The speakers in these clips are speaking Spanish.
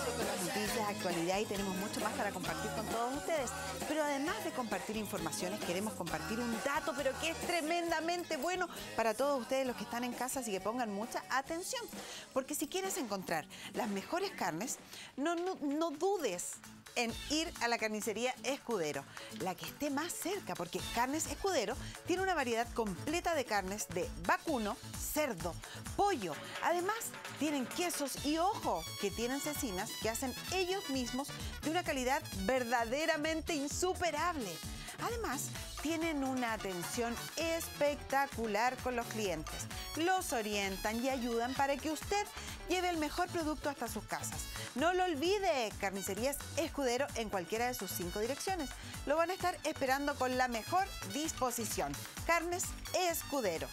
con las noticias, actualidad y tenemos mucho más para compartir con todos ustedes. Pero además de compartir informaciones, queremos compartir un dato, pero que es tremendamente bueno para todos ustedes los que están en casa, así que pongan mucha atención. Porque si quieres encontrar las mejores carnes, no dudes en ir a la carnicería Escudero, la que esté más cerca, porque Carnes Escudero tiene una variedad completa de carnes de vacuno, cerdo, pollo. Además, tienen quesos y, ojo, que tienen cecinas que hacen ellos mismos de una calidad verdaderamente insuperable. Además, tienen una atención espectacular con los clientes. Los orientan y ayudan para que usted lleve el mejor producto hasta sus casas. No lo olvide, Carnicerías Escudero en cualquiera de sus 5 direcciones. Lo van a estar esperando con la mejor disposición. Carnes Escudero.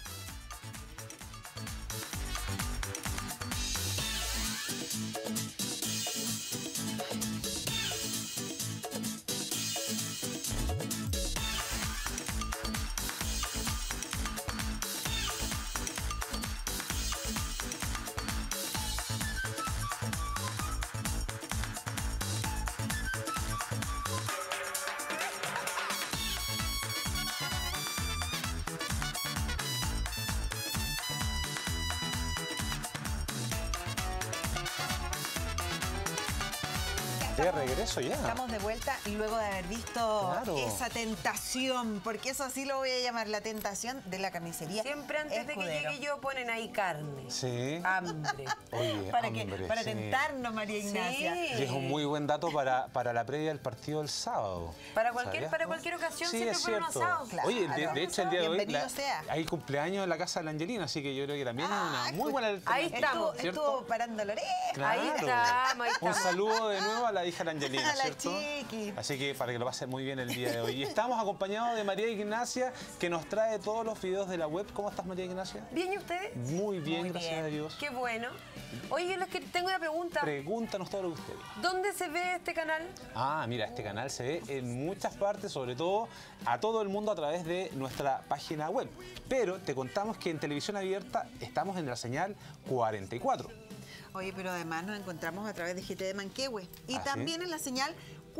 De regreso ya. Estamos de vuelta luego de haber visto esa tentación, porque eso así lo voy a llamar, la tentación de la carnicería. Siempre antes de que llegue yo ponen ahí carne. Sí. Hambre. Oye, para tentarnos, María Ignacia. Sí. Y es un muy buen dato para la previa del partido del sábado. Para cualquier ocasión sí, siempre ponen un asado. Claro. Oye, de hecho el día de hoy sea. hay cumpleaños en la casa de la Angelina, así que yo creo que también es una muy buena alternativa. Ahí estamos. Estuvo parando la oreja. Claro. Ahí estamos. Un saludo de nuevo a la hija de la Angelina, A la ¿cierto? chiqui. Así que para que lo pasen muy bien el día de hoy. Y estamos acompañados de María Ignacia, que nos trae todos los videos de la web. ¿Cómo estás, María Ignacia? ¿Bien y ustedes? Muy bien, Muy gracias bien. a Dios. Qué bueno. Oye, yo les tengo una pregunta. Pregúntanos todo lo que usted diga. ¿Dónde se ve este canal? Ah, mira, este canal se ve en muchas partes, sobre todo a todo el mundo a través de nuestra página web. Pero te contamos que en televisión abierta estamos en la señal 44. Oye, pero además nos encontramos a través de GT de Manquehue y ¿Ah, también sí? en la señal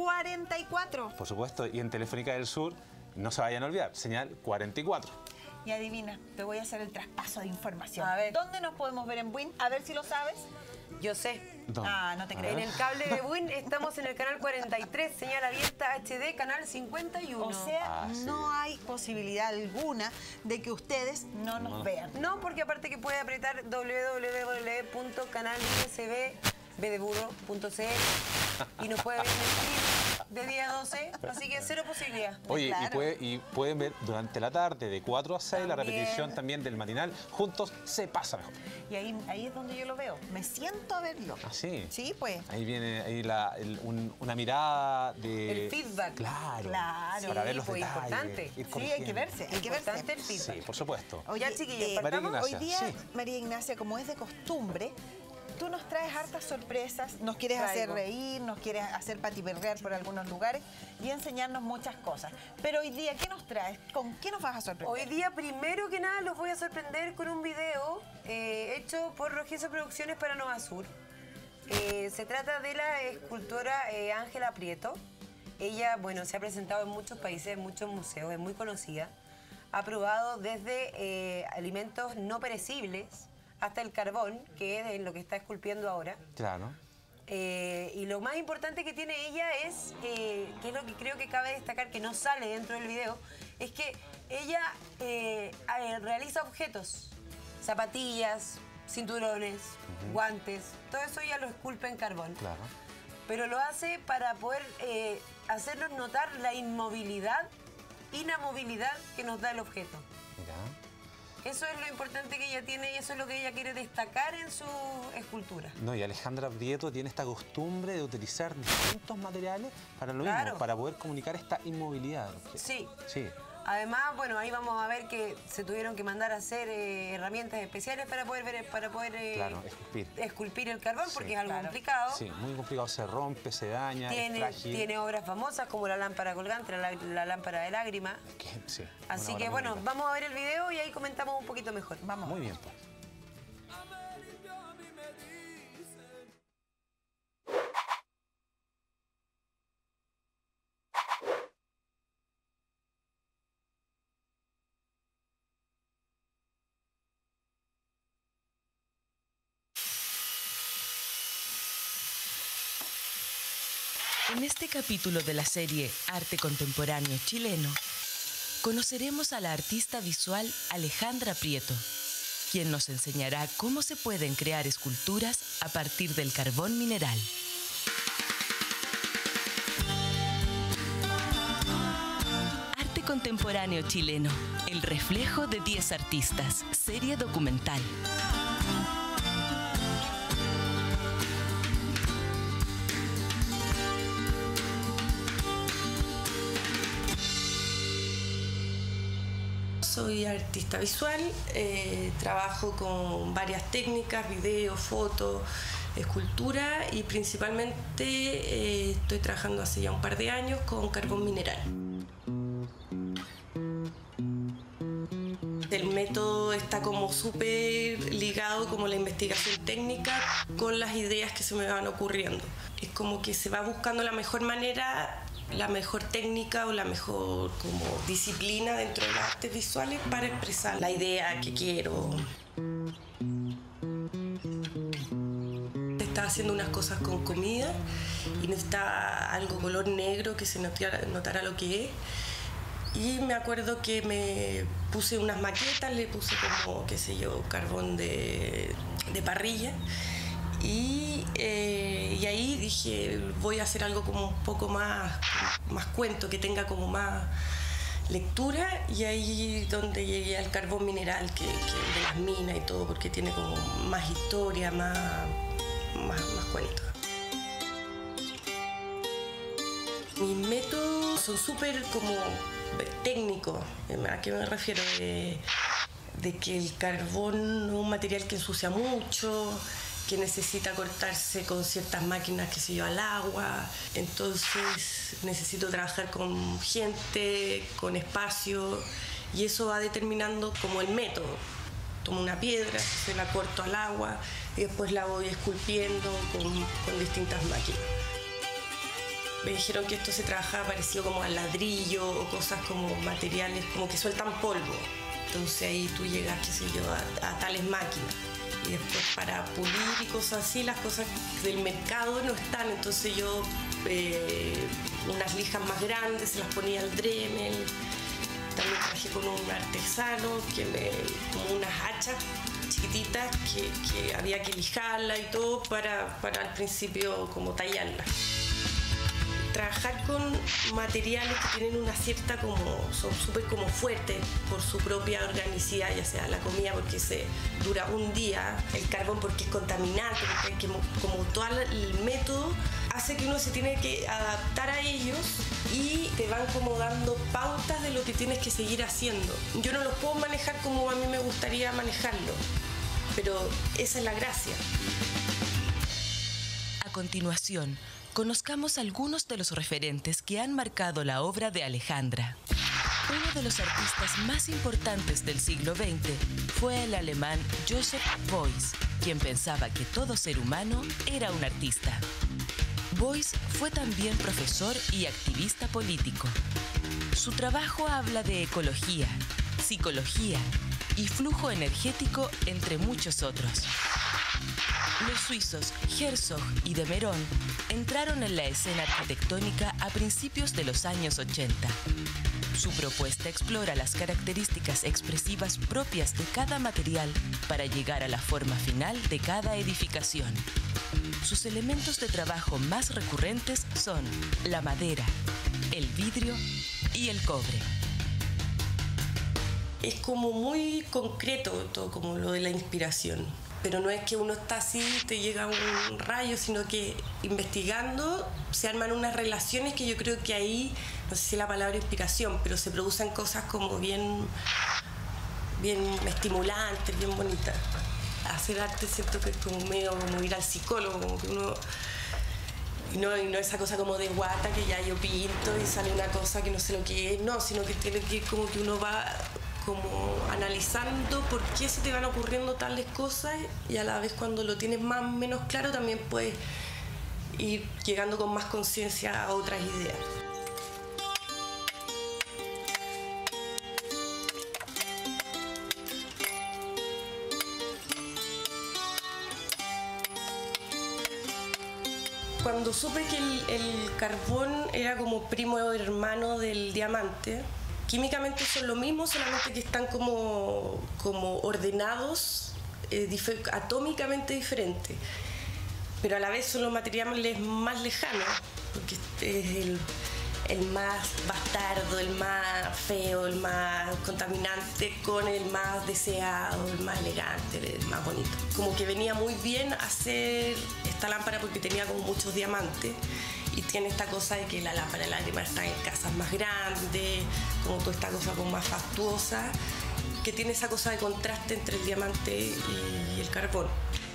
44. Por supuesto, y en Telefónica del Sur, no se vayan a olvidar, señal 44. Y adivina, te voy a hacer el traspaso de información. A ver. ¿Dónde nos podemos ver en Win? A ver si lo sabes. Yo sé. ¿Dónde? Ah, no te A creo. En ver. el cable de Buin estamos en el canal 43, señal abierta HD, canal 51. O sea, sí. no hay posibilidad alguna de que ustedes no nos vean. No, porque aparte que puede apretar www.canalbcb.cl y nos puede ver en el stream de 10 a 12, así que cero posibilidad. Oye, Claro. y pueden ver durante la tarde de 4 a 6 la También. repetición también del matinal. Juntos se pasa mejor. Y ahí es donde yo lo veo. Me siento a verlo. ¿Ah, sí? Sí, pues. Ahí viene una mirada de... El feedback. Claro. Claro. Para Sí, ver los pues, detalles. importante. ir Sí, hay que corrigiendo. verse, hay que verse. Importante el feedback. Sí, por supuesto. Oye, Ya, chiquillos, María ¿partamos? Ignacia, hoy día, sí. María Ignacia, como es de costumbre, tú nos traes hartas sorpresas, nos quieres hacer Traigo. reír, nos quieres hacer patiperrear por algunos lugares y enseñarnos muchas cosas. Pero hoy día, ¿qué nos traes? ¿Con qué nos vas a sorprender? Hoy día, primero que nada, los voy a sorprender con un video hecho por Rojizo Producciones para Nova Sur. Se trata de la escultora Ángela Prieto. Ella, bueno, se ha presentado en muchos países, en muchos museos, es muy conocida. Ha probado desde alimentos no perecibles hasta el carbón, que es en lo que está esculpiendo ahora. Claro. Y lo más importante que tiene ella es, que es lo que creo que cabe destacar, que no sale dentro del video, es que ella realiza objetos, zapatillas, cinturones, guantes, todo eso ella lo esculpe en carbón. Claro. Pero lo hace para poder hacernos notar la inamovilidad que nos da el objeto. Mira. Eso es lo importante que ella tiene y eso es lo que ella quiere destacar en su escultura. No, y Alejandra Prieto tiene esta costumbre de utilizar distintos materiales para lo Claro. mismo, para poder comunicar esta inmovilidad. Sí. Sí. Además, bueno, ahí vamos a ver que se tuvieron que mandar a hacer herramientas especiales para poder Claro, esculpir el carbón, Sí. porque es algo Claro. complicado. Sí, muy complicado, se rompe, se daña, es frágil. Tiene obras famosas como la lámpara colgante, la lámpara de lágrima. Sí, Así una que obra bueno, muy bonita. vamos a ver el video y ahí comentamos un poquito mejor. Vamos. Muy bien, pues. En este capítulo de la serie Arte Contemporáneo Chileno, conoceremos a la artista visual Alejandra Prieto, quien nos enseñará cómo se pueden crear esculturas a partir del carbón mineral. Arte Contemporáneo Chileno, el reflejo de 10 artistas, serie documental. Soy artista visual, trabajo con varias técnicas, video, foto, escultura y principalmente estoy trabajando hace ya un par de años con carbón mineral. El método está como súper ligado como la investigación técnica con las ideas que se me van ocurriendo. Es como que se va buscando la mejor manera, la mejor técnica o la mejor como disciplina dentro de las artes visuales para expresar la idea que quiero. Estaba haciendo unas cosas con comida y necesitaba algo color negro que se notara lo que es. Y me acuerdo que me puse unas maquetas, le puse como, qué sé yo, carbón de parrilla. Y ahí dije, voy a hacer algo como un poco más cuento, que tenga como más lectura. Y ahí donde llegué al carbón mineral, que de las minas y todo, porque tiene como más historia, más cuento. Mis métodos son súper como técnicos. ¿A qué me refiero? De que el carbón es un material que ensucia mucho, que necesita cortarse con ciertas máquinas, que se lleva al agua. Entonces necesito trabajar con gente, con espacio, y eso va determinando como el método. Tomo una piedra, se la corto al agua y después la voy esculpiendo con distintas máquinas. Me dijeron que esto se trabajaba parecido como al ladrillo o cosas como materiales como que sueltan polvo. Entonces ahí tú llegas, qué sé yo, a tales máquinas. Y después para pulir y cosas así, las cosas del mercado no están. Entonces yo unas lijas más grandes se las ponía al Dremel. También trabajé con un artesano como unas hachas chiquititas que había que lijarla y todo para al principio como tallarla. Trabajar con materiales que tienen una cierta son súper como fuertes por su propia organicidad, ya sea la comida porque se dura un día, el carbón porque es contaminante, porque como todo el método hace que uno se tiene que adaptar a ellos y te van como dando pautas de lo que tienes que seguir haciendo. Yo no los puedo manejar como a mí me gustaría manejarlo, pero esa es la gracia. A continuación, conozcamos algunos de los referentes que han marcado la obra de Alejandra. Uno de los artistas más importantes del siglo XX fue el alemán Joseph Beuys, quien pensaba que todo ser humano era un artista. Beuys fue también profesor y activista político. Su trabajo habla de ecología, psicología y flujo energético, entre muchos otros. Los suizos Herzog y de Meuron entraron en la escena arquitectónica a principios de los años 80. Su propuesta explora las características expresivas propias de cada material para llegar a la forma final de cada edificación. Sus elementos de trabajo más recurrentes son la madera, el vidrio y el cobre. Es como muy concreto todo como lo de la inspiración. Pero no es que uno está así, te llega un rayo, sino que investigando se arman unas relaciones que yo creo que ahí, no sé si la palabra inspiración, pero se producen cosas como bien estimulantes, bien bonitas. Hacer arte siento que es como medio como ir al psicólogo, como que uno... Y no esa cosa como de guata que ya yo pinto y sale una cosa que no sé lo que es, no, sino que tiene que ir como que uno va como analizando por qué se te van ocurriendo tales cosas y a la vez cuando lo tienes más o menos claro también puedes ir llegando con más conciencia a otras ideas. Cuando supe que el carbón era como primo o hermano del diamante, químicamente son lo mismo, solamente que están como ordenados, atómicamente diferentes. Pero a la vez son los materiales más lejanos, porque es el más bastardo, el más feo, el más contaminante con el más deseado, el más elegante, el más bonito. Como que venía muy bien hacer esta lámpara porque tenía como muchos diamantes y tiene esta cosa de que la lámpara de lágrimas está en casas más grandes, como toda esta cosa como más fastuosa, que tiene esa cosa de contraste entre el diamante y el carbón.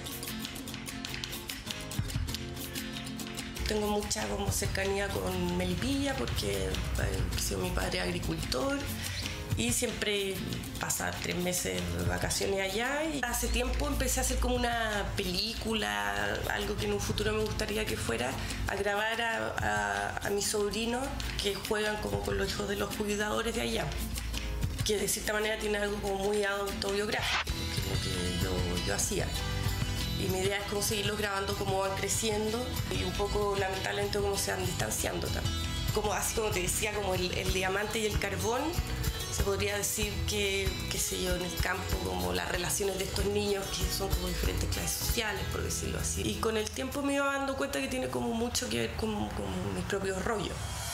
Tengo mucha como cercanía con Melipilla porque ha sido mi padre agricultor y siempre pasa 3 meses de vacaciones allá. Y hace tiempo empecé a hacer como una película, algo que en un futuro me gustaría que fuera, a grabar a mis sobrinos que juegan como con los hijos de los cuidadores de allá, que de cierta manera tiene algo como muy autobiográfico, que es lo que yo hacía. Y mi idea es como seguirlos grabando como van creciendo y un poco lamentablemente como se van distanciando también. Como, así como te decía, como el diamante y el carbón, se podría decir que, qué sé yo, en el campo como las relaciones de estos niños que son como diferentes clases sociales, por decirlo así. Y con el tiempo me iba dando cuenta que tiene como mucho que ver con mis propios rollos.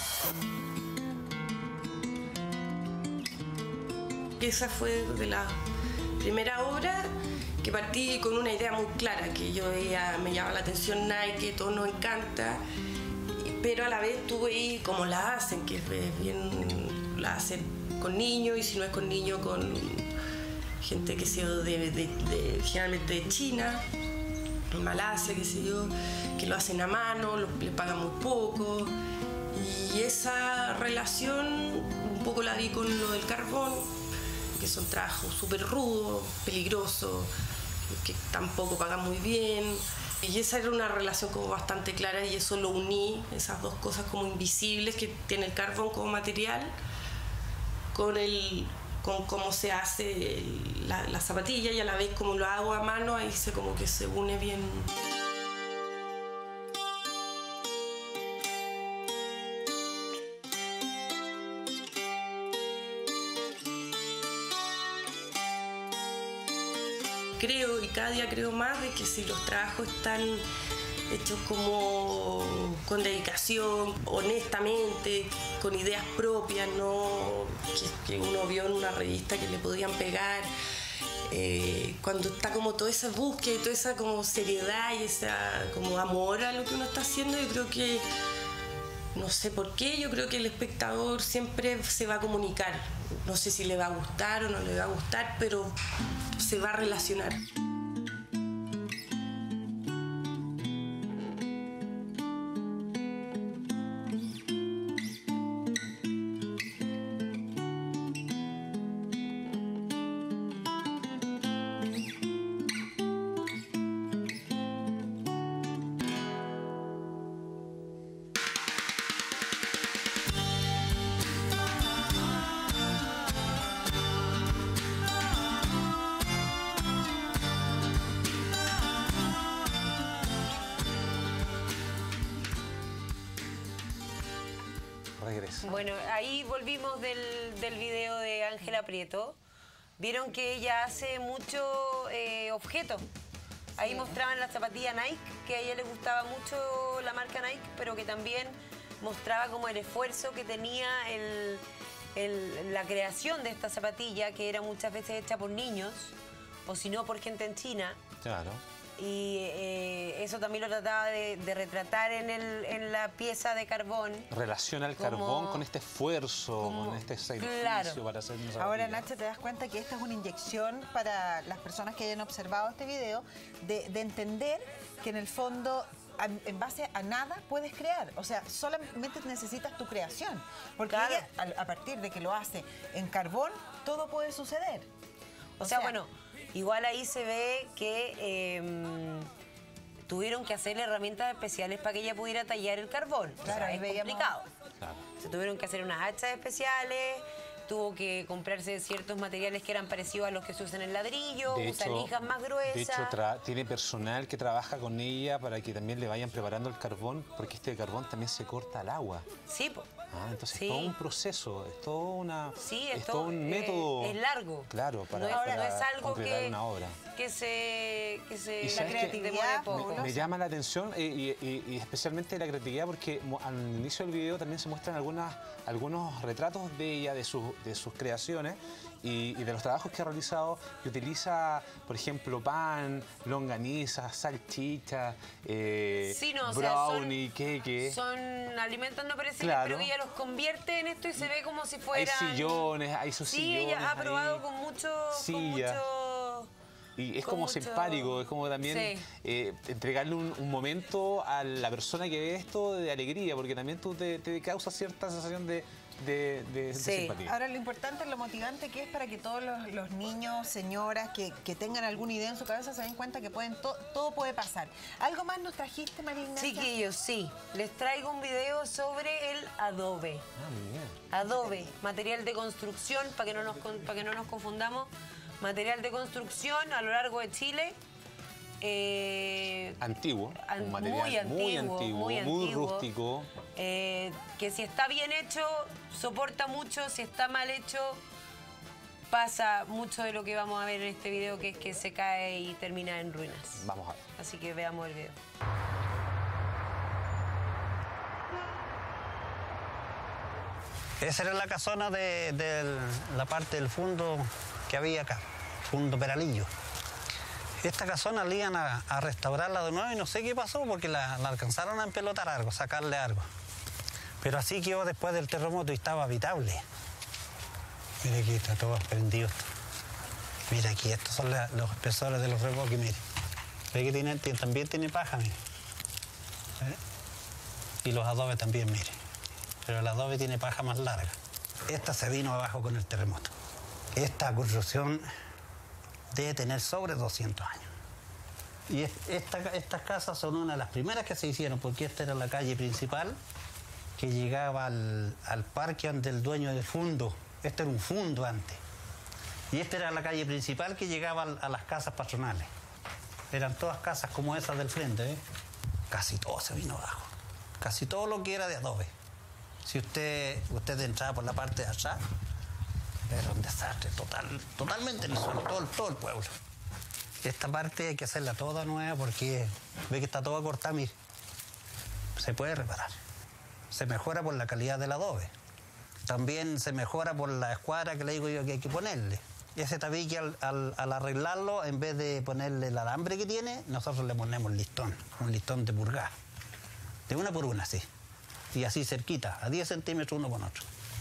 Esa fue de la primera obra que partí con una idea muy clara, que yo veía, me llama la atención Nike, todo nos encanta, pero a la vez tú veis cómo la hacen, que es bien, la hacen con niños, y si no es con niños, con gente que sea generalmente de China, Malasia, qué sé yo, que lo hacen a mano, le pagan muy poco, y esa relación un poco la vi con lo del carbón, que son trabajos súper rudos, peligrosos, que tampoco pagan muy bien. Y esa era una relación como bastante clara y eso lo uní, esas dos cosas como invisibles que tiene el carbón como material, con cómo se hace la zapatilla y a la vez como lo hago a mano, ahí como que se une bien. Creo, y cada día creo más, de que si los trabajos están hechos como con dedicación, honestamente, con ideas propias, no que uno vio en una revista que le podían pegar, cuando está como toda esa búsqueda y toda esa como seriedad y esa como amor a lo que uno está haciendo, yo creo que, no sé por qué, yo creo que el espectador siempre se va a comunicar. No sé si le va a gustar o no le va a gustar, pero se va a relacionar. Regresa. Bueno, ahí volvimos del video de Ángela Prieto. Vieron que ella hace mucho objeto. Ahí mostraban la zapatilla Nike, que a ella le gustaba mucho la marca Nike, pero que también mostraba como el esfuerzo que tenía la creación de esta zapatilla, que era muchas veces hecha por niños, o si no por gente en China. Claro. Y eso también lo trataba de retratar en la pieza de carbón. Relaciona el carbón con este esfuerzo, con este sacrificio, claro, para hacer una zapatilla. Ahora, Nacho, te das cuenta que esta es una inyección para las personas que hayan observado este video, de entender que en el fondo, en base a nada puedes crear. O sea, solamente necesitas tu creación. Porque Claro. ella, a partir de que lo hace en carbón, todo puede suceder. O sea, bueno, igual ahí se ve que tuvieron que hacerle herramientas especiales para que ella pudiera tallar el carbón. Claro, o sea, ahí es veíamos- complicado. Claro. Se tuvieron que hacer unas hachas especiales, tuvo que comprarse ciertos materiales que eran parecidos a los que se usan en ladrillo, De usa hecho- lijas más gruesas. De hecho, tiene personal que trabaja con ella para que también le vayan preparando el carbón, porque este carbón también se corta al agua. Sí, po. Entonces Sí. es todo un proceso, es todo Sí, es todo un método. es largo. Claro, para, no es, para no es algo concretar que, una obra. que se Y la sabes que creatividad me llama la atención y especialmente la creatividad porque al inicio del video también se muestran algunos retratos de ella, de sus creaciones y de los trabajos que ha realizado, que utiliza, por ejemplo, pan, longaniza, salchicha, Sí, no, o sea, brownie, queque. son alimentos no perecibles, Claro. pero que ella los convierte en esto y se ve como si Hay fueran... sillones, hay sus Sí, sillones. ella ha probado ahí. con mucho... Silla. Y es con como mucho- simpático, es como también Sí. entregarle un momento a la persona que ve esto de alegría, porque también tú te causa cierta sensación de Sí. simpatía. Ahora, lo importante, lo motivante que es para que todos los niños, señoras que tengan alguna idea en su cabeza se den cuenta que todo puede pasar. ¿Algo más nos trajiste, María Ignacia? Chiquillos, sí. Les traigo un video sobre el adobe. Ah, muy bien. Adobe, material de construcción, para que no nos confundamos. Material de construcción a lo largo de Chile. Antiguo, un material muy antiguo, muy rústico. Que si está bien hecho, soporta mucho. Si está mal hecho, pasa mucho de lo que vamos a ver en este video, que es que se cae y termina en ruinas. Vamos a ver. Así que veamos el video. Esa era la casona de la parte del fondo que había acá, fondo Peralillo. Esta casona le iban a restaurarla de nuevo y no sé qué pasó porque la alcanzaron a empelotar algo, sacarle algo. Pero así quedó después del terremoto y estaba habitable. Mire aquí, está todo prendido. Mira aquí, estos son los espesores de los reboques, mire. Ve que también tiene paja, mire. ¿Eh? Y los adobes también, mire. Pero el adobe tiene paja más larga. Esta se vino abajo con el terremoto. Esta construcción debe tener sobre 200 años. Y estas casas son una de las primeras que se hicieron, porque esta era la calle principal que llegaba al parque del dueño del fondo. Este era un fondo antes. Y esta era la calle principal que llegaba a las casas patronales. Eran todas casas como esas del frente, ¿eh? Casi todo se vino abajo. Casi todo lo que era de adobe. Si usted entraba por la parte de allá, era un desastre totalmente en el suelo, todo el pueblo. Esta parte hay que hacerla toda nueva porque ve que está toda cortada, mire. Se puede reparar. Se mejora por la calidad del adobe. También se mejora por la escuadra que le digo yo que hay que ponerle. Ese tabique al arreglarlo, en vez de ponerle el alambre que tiene, nosotros le ponemos un listón de purgá. De una por una, sí. Y así cerquita, a 10 centímetros uno con otro.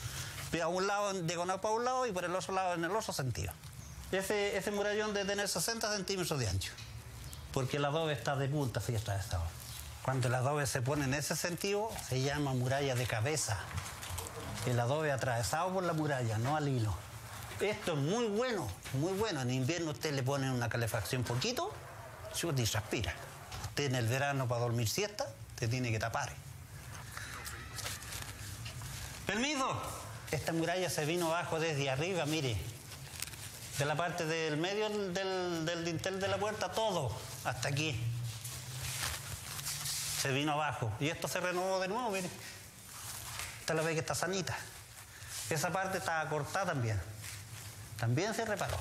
A un lado diagonal para un lado y por el otro lado en el otro sentido. Ese murallón debe tener 60 centímetros de ancho, porque el adobe está de punta, así atravesado. Cuando el adobe se pone en ese sentido, se llama muralla de cabeza. El adobe atravesado por la muralla, no al hilo. Esto es muy bueno, muy bueno. En invierno usted le pone una calefacción poquito, chuta y transpira. Usted en el verano para dormir siesta, te tiene que tapar. ¡Permiso! Esta muralla se vino abajo desde arriba, mire. De la parte del medio del dintel de la puerta, todo, hasta aquí. Se vino abajo. Y esto se renovó de nuevo, mire. Usted la ve que está sanita. Esa parte estaba cortada también. También se reparó.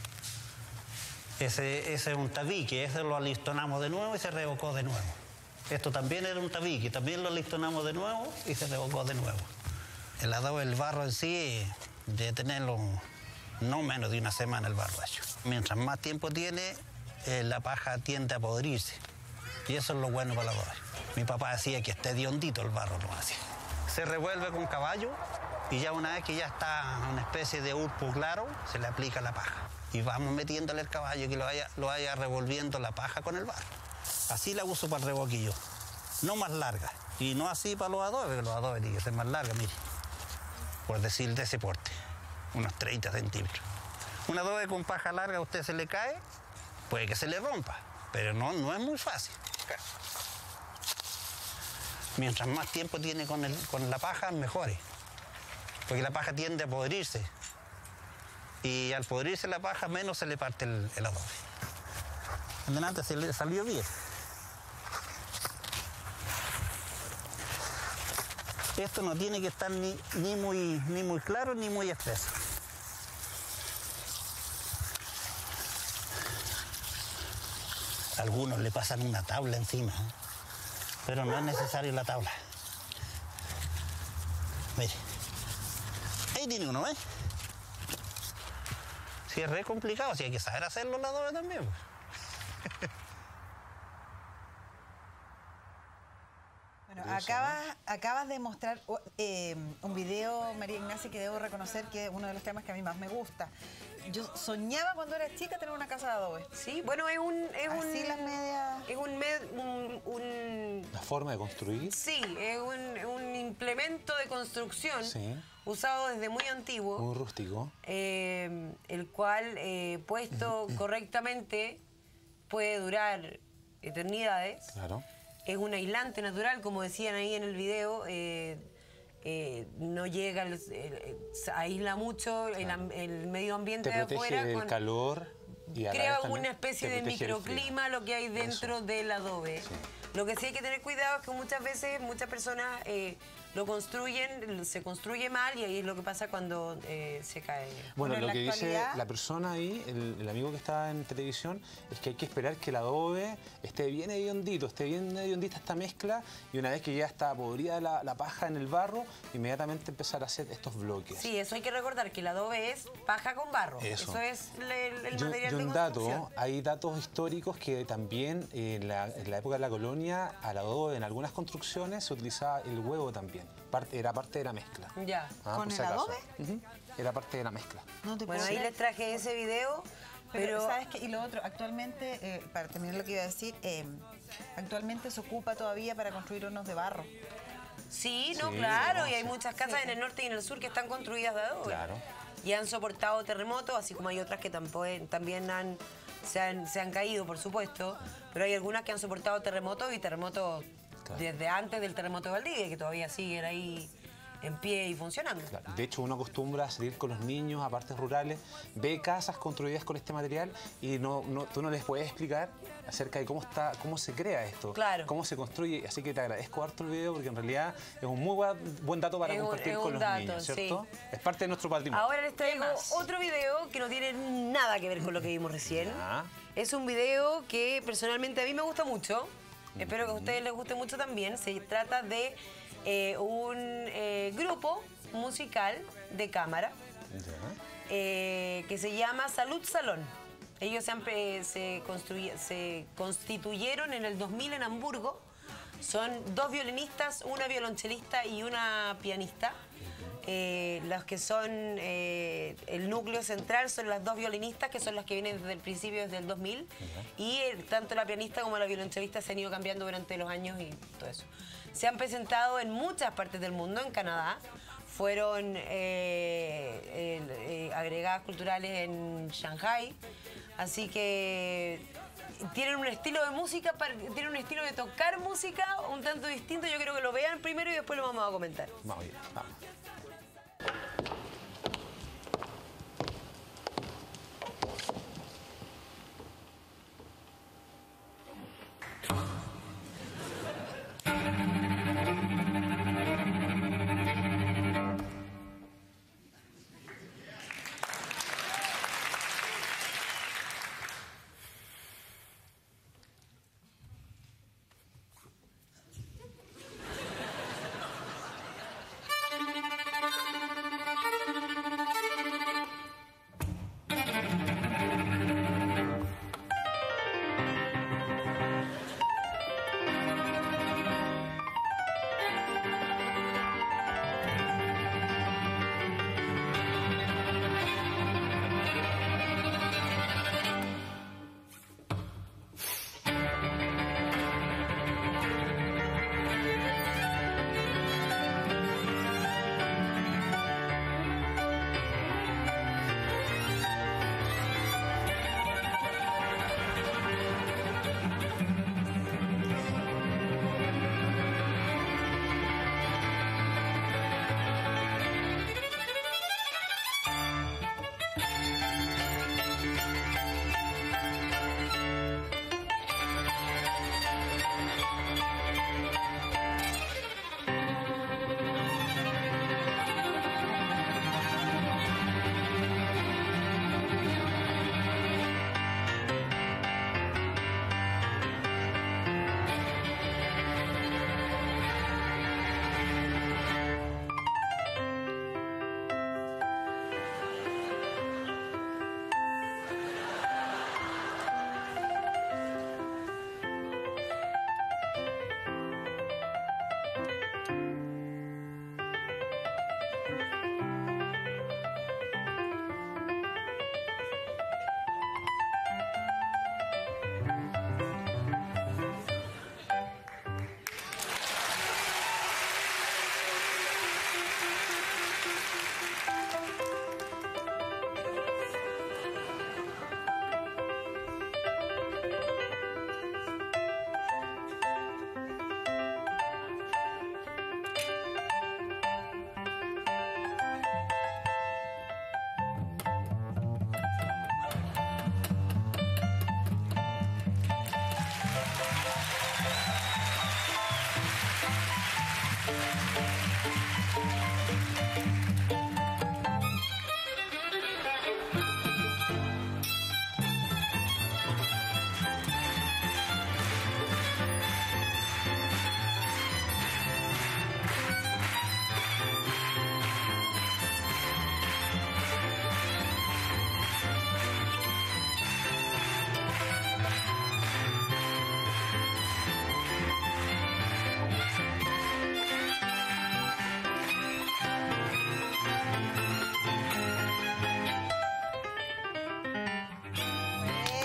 Ese es un tabique, ese lo alistonamos de nuevo y se revocó de nuevo. Esto también era un tabique, también lo alistonamos de nuevo y se revocó de nuevo. El adobe, el barro en sí, debe tenerlo no menos de una semana el barro hecho. Mientras más tiempo tiene, la paja tiende a podrirse. Y eso es lo bueno para el adobe. Mi papá decía que esté de hondito el barro, no así. Se revuelve con caballo y ya una vez que ya está una especie de urpo claro, se le aplica la paja. Y vamos metiéndole el caballo que lo vaya revolviendo la paja con el barro. Así la uso para el reboquillo, no más larga. Y no así para los adobes tienen que ser más largas, mire. Por decir de ese porte, unos 30 centímetros. Un adobe con paja larga a usted se le cae, puede que se le rompa, pero no es muy fácil. Mientras más tiempo tiene con la paja, mejor. porque la paja tiende a podrirse. Y al podrirse la paja, menos se le parte el adobe. Adelante, se le salió bien. Esto no tiene que estar ni muy claro ni muy espeso. Algunos le pasan una tabla encima, pero no es necesario la tabla. Mire, ahí tiene uno, ¿ves? Si es re complicado, si hay que saber hacerlo el adobe también. Pues. Bueno, acabas de mostrar un video, María Ignacia, que debo reconocer que es uno de los temas que a mí más me gusta. Yo soñaba cuando era chica tener una casa de adobe. Sí, bueno, Así las medias. Es La forma de construir. Sí, es un implemento de construcción Sí. usado desde muy antiguo. Muy rústico. El cual, puesto correctamente, puede durar eternidades. Claro. Es un aislante natural, como decían ahí en el video. No llega, aísla mucho el medio ambiente Te de protege afuera. del calor y a la Crea vez también una especie te de protege del microclima frío. lo que hay dentro Eso. del adobe. Sí. Lo que sí hay que tener cuidado es que muchas veces muchas personas lo construyen, se construye mal y ahí es lo que pasa cuando se cae. Bueno, en lo la que dice actualidad- la persona ahí, el amigo que está en televisión, es que hay que esperar que el adobe esté bien hediondito, esté bien hediondita esta mezcla, y una vez que ya está podrida la paja en el barro, inmediatamente empezar a hacer estos bloques. Sí, eso hay que recordar, que el adobe es paja con barro. Eso. Es el Yo material de un construcción. dato, hay datos históricos que también en la época de la colonia, al adobe en algunas construcciones se utilizaba el huevo también, era parte de la mezcla. Ya. Ah, ¿Con por si el acaso. adobe? Ujú, era parte de la mezcla. No te Bueno, puedo ahí creer. les traje ese video, Pero, pero ¿sabes qué? Y lo otro, actualmente, para terminar lo que iba a decir, actualmente se ocupa todavía para construir hornos de barro. sí, no, Sí, claro, no, y hay sí. muchas casas en el norte y en el sur que están construidas de adobe. Claro. Y han soportado terremotos, así como hay otras que también se han caído, por supuesto, pero hay algunas que han soportado terremotos y terremotos Claro. desde antes del terremoto de Valdivia, que todavía siguen ahí en pie y funcionando. Claro. De hecho, uno acostumbra a salir con los niños a partes rurales, ve casas construidas con este material y tú no les puedes explicar acerca de cómo se crea esto, Claro. cómo se construye. Así que te agradezco harto el video porque en realidad es un muy buen dato para compartir con los niños, ¿cierto? sí. Es parte de nuestro patrimonio. Ahora les traigo otro video que no tiene nada que ver con lo que vimos recién. Ya. Es un video que personalmente a mí me gusta mucho. Espero que a ustedes les guste mucho también. Se trata de un grupo musical de cámara Ya. que se llama Salud Salón. Ellos se constituyeron en el 2000 en Hamburgo. Son 2 violinistas, una violonchelista y una pianista. Los que son el núcleo central son las 2 violinistas, que son las que vienen desde el principio, desde el 2000. Y tanto la pianista como la violonchelista se han ido cambiando durante los años y todo eso. Se han presentado en muchas partes del mundo, en Canadá. Fueron agregadas culturales en Shanghai. Así que tienen un estilo de música, tienen un estilo de tocar música un tanto distinto. Yo quiero que lo vean primero y después lo vamos a comentar. Vamos bien, vamos.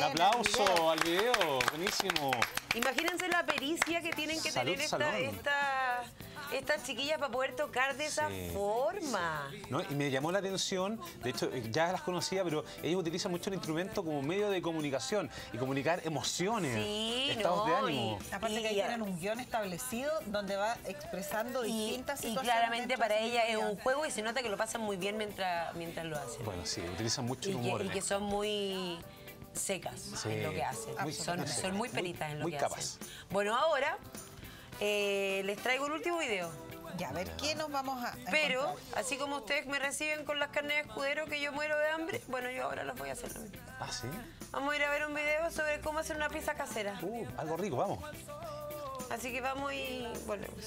Aplauso al video, buenísimo. Imagínense la pericia que tienen que Salud, tener salón. estas chiquillas para poder tocar de esa forma. ¿No? Y me llamó la atención, de hecho ya las conocía, pero ellos utilizan mucho el instrumento como medio de comunicación y comunicar emociones, estados de ánimo. Aparte que ahí tienen un guión establecido donde va expresando distintas y situaciones. claramente dentro para de esa ella es un actividad. juego y se nota que lo pasan muy bien mientras lo hacen. Bueno, sí, utilizan mucho el humor. Y que son muy secas en lo que hacen. Son muy peritas en lo muy que capaz. hacen. Bueno, ahora les traigo el último video. Ya, a ver, ¿qué nos vamos a Pero, encontrar? así como ustedes me reciben con las carnes de escudero que yo muero de hambre, bueno, yo ahora los voy a hacer lo mismo. Ah, ¿sí? Vamos a ir a ver un video sobre cómo hacer una pizza casera. Algo rico, vamos. Así que vamos y volvemos.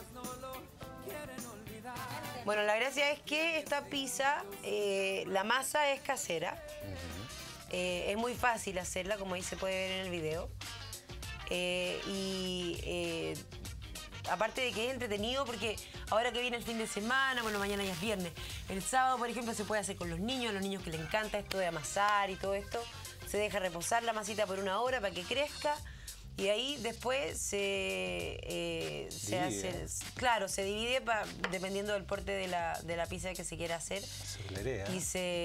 Bueno, la gracia es que esta pizza, la masa es casera. Es muy fácil hacerla, como ahí se puede ver en el video. Aparte de que es entretenido porque ahora que viene el fin de semana, bueno, mañana ya es viernes. El sábado, por ejemplo, se puede hacer con los niños, a los niños que les encanta esto de amasar y todo esto. Se deja reposar la masita por 1 hora para que crezca. Y ahí después se hace, claro, se divide dependiendo del porte de la pizza que se quiera hacer. Y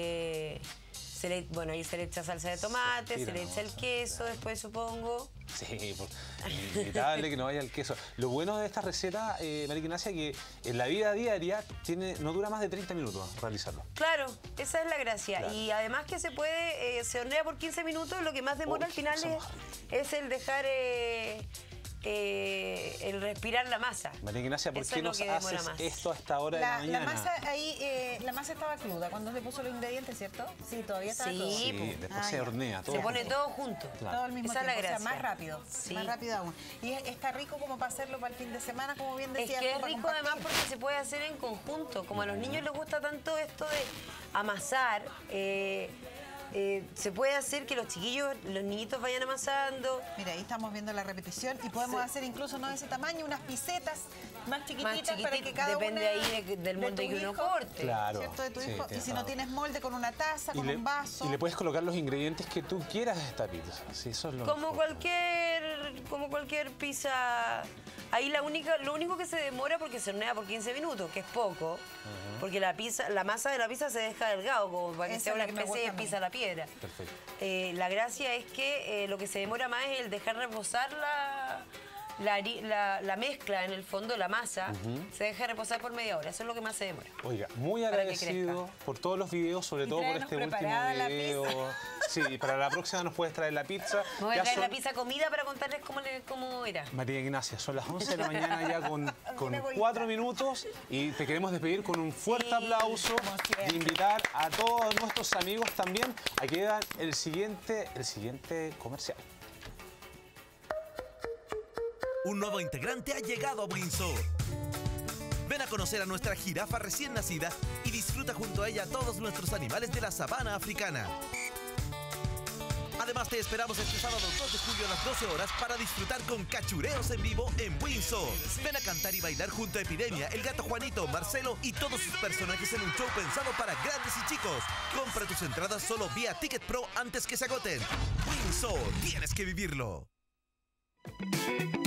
ahí se le echa salsa de tomate, se le echa el queso después, supongo. Sí, inevitable que no vaya el queso. Lo bueno de esta receta, María Ignacia, que en la vida diaria no dura más de 30 minutos realizarlo. Claro, esa es la gracia. Claro. Y además que se puede, se hornea por 15 minutos, lo que más demora al final es el dejar el respirar la masa. María Ignacia, ¿por Eso qué es lo nos que demora haces más. esto a esta hora de la La mañana? masa ahí, la masa estaba cruda cuando le puso los ingredientes, ¿cierto? Sí, todavía estaba cruda. Sí, pues. después se hornea todo. Se pone todo junto. Claro. Todo al mismo Esa es la tiempo, o sea, gracia. más rápido, Sí. más rápido aún. Y está rico como para hacerlo para el fin de semana, como bien Es decías. que es para rico compartir. además porque se puede hacer en conjunto. Como a los niños les gusta tanto esto de amasar, se puede hacer que los chiquillos, los niñitos vayan amasando. Mira, ahí estamos viendo la repetición y podemos hacer incluso no de ese tamaño, unas pisetas más chiquititas para que cada depende una ahí del molde tu que uno hijo, corte. Claro. ¿cierto? De tu Sí, hijo. Y tienes si no razón. tienes molde, con una taza, con un vaso. Y le puedes colocar los ingredientes que tú quieras a esta pizza. Sí, eso es lo Como mejor. cualquier pizza. Ahí lo único que se demora porque se hornea por 15 minutos, que es poco, porque la masa de la pizza se deja delgado, como para que Esa sea es una la que me especie de gusta a mí. pizza a la piedra. Perfecto. La gracia es que lo que se demora más es el dejar reposar la mezcla en el fondo, la masa, se deja reposar por media hora. Eso es lo que más se demora. Oiga, muy Para que agradecido crezca. por todos los videos, sobre todo por tráenos este último preparada la video. Sí, para la próxima nos puedes traer la pizza. Me voy a Ya traer son- la pizza comida para contarles cómo era. María Ignacia, son las 11 de la mañana ya con 4 minutos y te queremos despedir con un fuerte aplauso y invitar a todos nuestros amigos también a que vean el siguiente comercial. Un nuevo integrante ha llegado a Windsor. Ven a conocer a nuestra jirafa recién nacida y disfruta junto a ella todos nuestros animales de la sabana africana. Además te esperamos este sábado 2 de julio a las 12 horas para disfrutar con cachureos en vivo en Windsor. Ven a cantar y bailar junto a Epidemia, el gato Juanito, Marcelo y todos sus personajes en un show pensado para grandes y chicos. Compra tus entradas solo vía Ticket Pro antes que se agoten. Windsor, tienes que vivirlo.